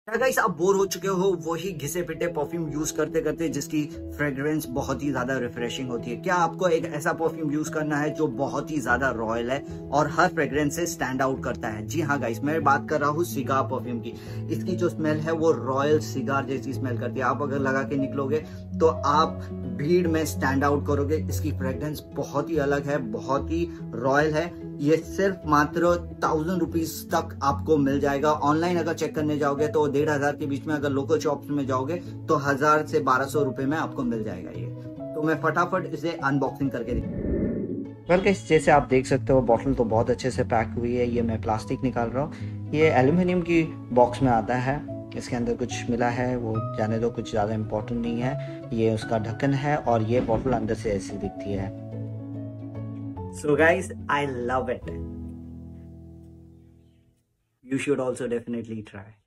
क्या गाइस, आप बोर हो चुके हो वही घिसे पिटे परफ्यूम यूज करते करते जिसकी फ्रेग्रेंस बहुत ही ज्यादा रिफ्रेशिंग होती है? क्या आपको एक ऐसा परफ्यूम यूज करना है जो बहुत ही ज्यादा रॉयल है और हर फ्रेग्रेंस से स्टैंड आउट करता है? जी हाँ गाइस, मैं बात कर रहा हूँ सिगार परफ्यूम की। इसकी जो स्मेल है वो रॉयल सिगार जैसी स्मेल करती है। आप अगर लगा के निकलोगे तो आप भीड़ में स्टैंड आउट करोगे। इसकी फ्रेग्रेंस बहुत ही अलग है, बहुत ही रॉयल है। ये सिर्फ मात्र 1000 रुपीज तक आपको मिल जाएगा। ऑनलाइन अगर चेक करने जाओगे तो 1500 के बीच में, अगर लोकल शॉप्स में जाओगे तो 1000 से 1200 रुपए में आपको मिल जाएगा ये। तो मैं फटाफट इसे अनबॉक्सिंग करके वेल गाइस, जैसे आप देख सकते हो बॉटल तो बहुत अच्छे से पैक हुई है। ये मैं प्लास्टिक निकाल रहा हूँ। ये एल्यूमिनियम की बॉक्स में आता है। इसके अंदर कुछ मिला है वो जाने दो, कुछ ज़्यादा इम्पोर्टेंट नहीं है। ये उसका ढक्कन है और ये बॉटल अंदर से ऐसी दिखती है। So guys, I love it. You should also definitely try.